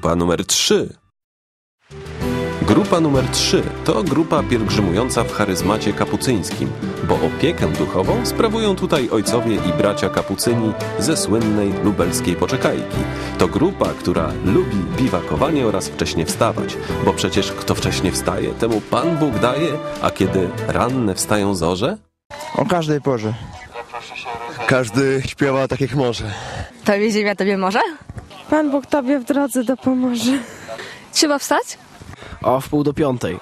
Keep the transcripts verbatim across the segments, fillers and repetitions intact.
grupa numer trzy. Grupa numer trzy to grupa pielgrzymująca w charyzmacie kapucyńskim, bo opiekę duchową sprawują tutaj ojcowie i bracia kapucyni ze słynnej lubelskiej Poczekajki. To grupa, która lubi biwakowanie oraz wcześnie wstawać, bo przecież kto wcześnie wstaje, temu Pan Bóg daje, a kiedy ranne wstają zorze? O każdej porze. Każdy śpiewa tak jak może. Tobie ziemia, tobie morze? Pan Bóg tobie w drodze dopomoże. Trzeba wstać? O wpół do piątej.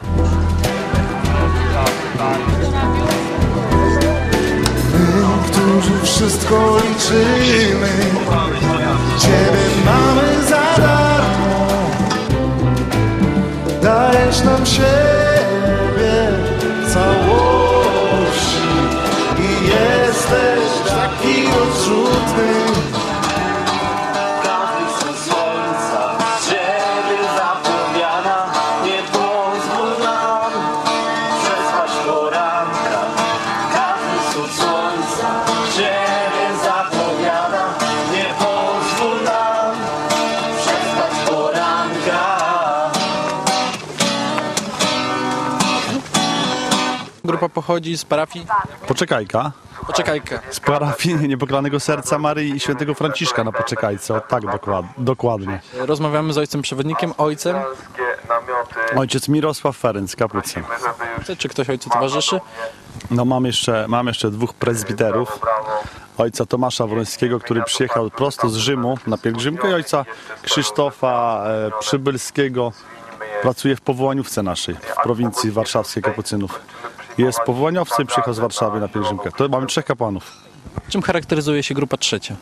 My, którzy wszystko liczymy, Ciebie mamy za darmo. Dajesz nam siebie w całości i jesteś taki odrzutny. Grupa pochodzi z parafii Poczekajka. Poczekajka. Z parafii Niepokalanego Serca Maryi i Świętego Franciszka na Poczekajce. O, tak dokład, dokładnie. Rozmawiamy z ojcem przewodnikiem, ojcem. Ojciec Mirosław Ferenc, kapucyn. Czy ktoś ojcu towarzyszy? No mam jeszcze, mam jeszcze dwóch prezbiterów. Ojca Tomasza Wrońskiego, który przyjechał prosto z Rzymu na pielgrzymkę, i ojca Krzysztofa e, Przybylskiego. Pracuje w powołaniówce naszej, w prowincji warszawskiej kapucynów. Jest powołaniowcem, przyjechał z Warszawy na pielgrzymkę. To mamy trzech kapłanów. Czym charakteryzuje się grupa trzecia?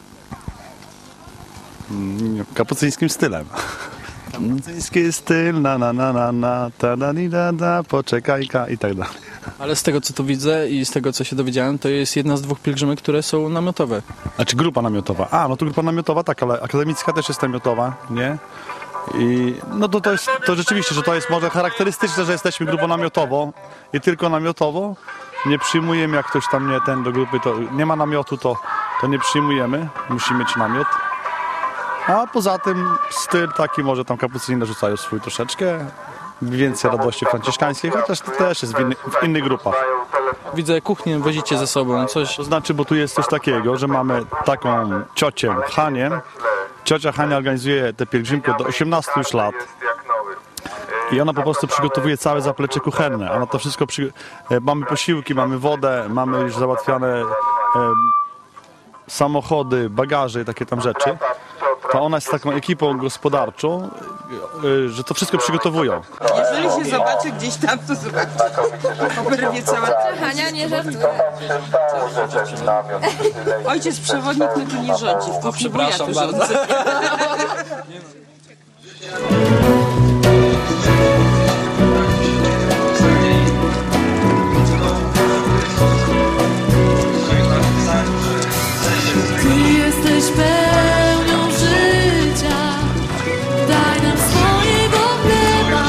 Kapucyńskim stylem. Kapucyński styl, na na na na na, ta da di da da, Poczekajka i tak dalej. Ale z tego, co tu widzę i z tego, co się dowiedziałem, to jest jedna z dwóch pielgrzymek, które są namiotowe. Znaczy grupa namiotowa. A, no to grupa namiotowa, tak, ale akademicka też jest namiotowa, nie? I no to, to jest to rzeczywiście, że to jest może charakterystyczne, że jesteśmy grupą namiotową i tylko namiotowo. Nie przyjmujemy, jak ktoś tam nie ten do grupy, to nie ma namiotu, to, to nie przyjmujemy. Musimy mieć namiot. A poza tym styl taki, może tam kapucyni narzucają swój troszeczkę. Więcej radości franciszkańskiej, chociaż to też jest w, inny, w innych grupach. Widzę, kuchnię wozicie ze sobą, coś... To znaczy, bo tu jest coś takiego, że mamy taką ciocię Hanię. Ciocia Hania organizuje tę pielgrzymkę do osiemnastu już lat. I ona po prostu przygotowuje całe zaplecze kuchenne. Ona to wszystko przy... Mamy posiłki, mamy wodę, mamy już załatwiane e, samochody, bagaże i takie tam rzeczy. To ona jest taką ekipą gospodarczą, e, że to wszystko przygotowują. Jeżeli się zobaczy gdzieś tam, to zobaczy. Oberwie cała... Hania, nie żartuję. Ojciec przewodnik no tu nie rządzi, w kuchni wuja tu rządzi. Ty jesteś pełnią życia, daj nam swojego chleba,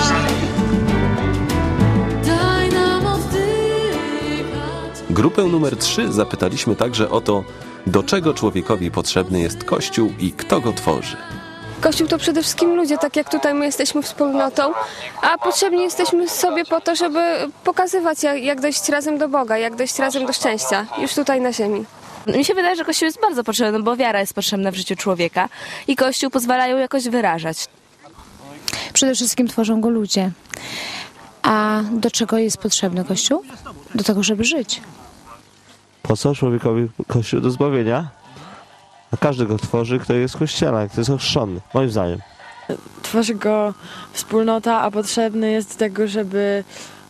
daj nam oddychać. Grupę numer trzy zapytaliśmy także o to, do czego człowiekowi potrzebny jest Kościół i kto go tworzy. Kościół to przede wszystkim ludzie, tak jak tutaj my jesteśmy wspólnotą, a potrzebni jesteśmy sobie po to, żeby pokazywać, jak, jak dojść razem do Boga, jak dojść razem do szczęścia, już tutaj na ziemi. Mi się wydaje, że Kościół jest bardzo potrzebny, bo wiara jest potrzebna w życiu człowieka i Kościół pozwala ją jakoś wyrażać. Przede wszystkim tworzą go ludzie. A do czego jest potrzebny Kościół? Do tego, żeby żyć. Po co człowiekowi Kościół? Do zbawienia? A każdy go tworzy, kto jest kościelem, kto jest ochrzczony, moim zdaniem. Tworzy go wspólnota, a potrzebny jest do tego, żeby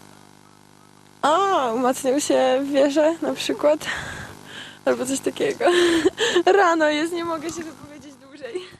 a, umacniał się w wierze na przykład. Albo coś takiego. Rano jest, nie mogę się wypowiedzieć dłużej.